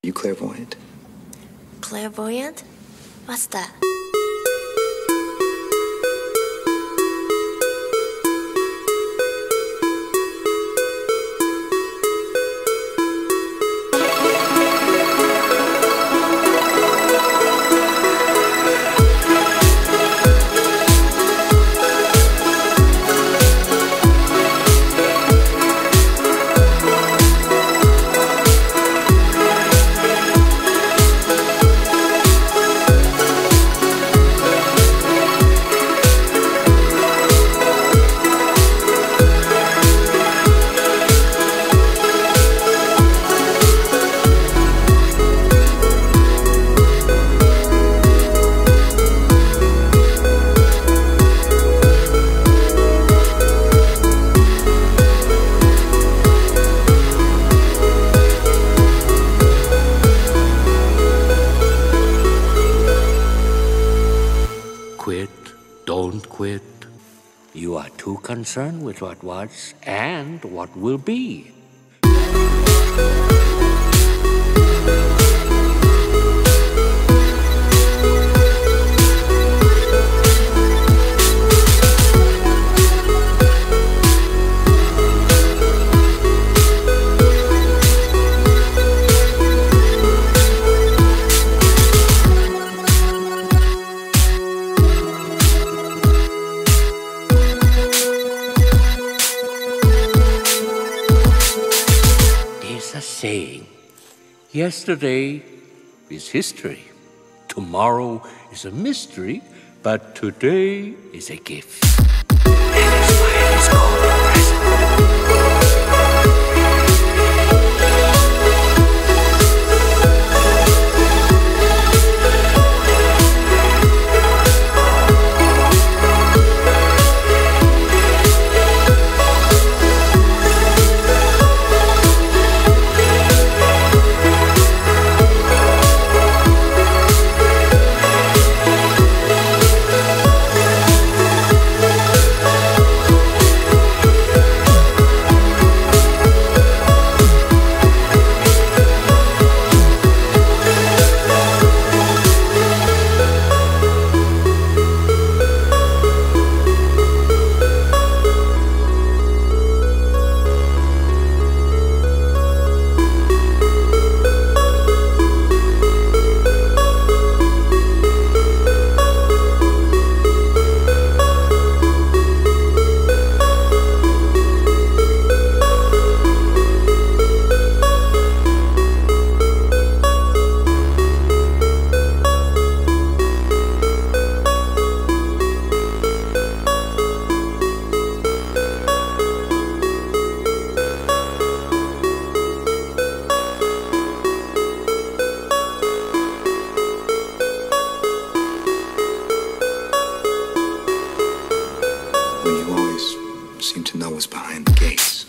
You clairvoyant? Clairvoyant? What's that? Quit, don't quit. You are too concerned with what was and what will be. There's a saying, yesterday is history, tomorrow is a mystery, but today is a gift. That is why it is called the present. Well, you always seem to know what's behind the gates.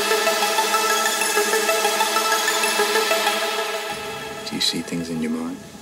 Do you see things in your mind?